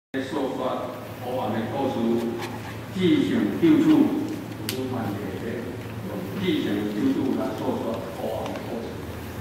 说法黑暗的故事，志向救主有团结的，用志向救主来说说黑暗的故事。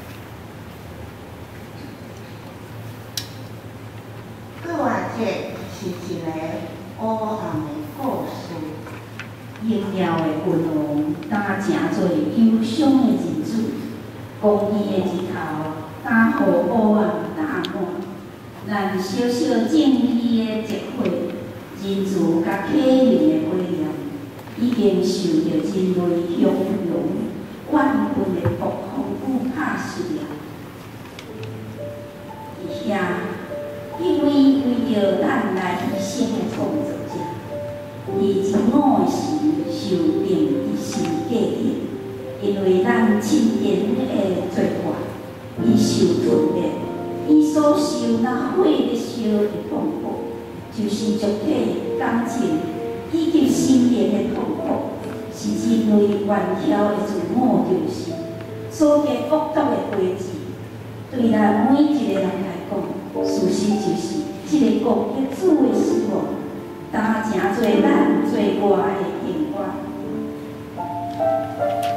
过完节是一个黑暗的故事。 荣耀的君王担诚做忧伤的日子，公义的日头担予黑暗打满。咱小小正义的集会，人自甲启明的威廉，已经受到人类汹涌万分的暴风雨拍死了。伫遐，因为着咱来牺牲的创造者，伊真午的时受定一生价值，因为咱亲人的罪过，伊受吞灭。伊所受那火的烧的痛苦，就是肉体、感情以及心灵的痛苦，是人类原条的自我中心所加恶毒的规矩。对咱每一个人来讲，事实就是这个国的主的死亡，担诚做咱做外的幸运。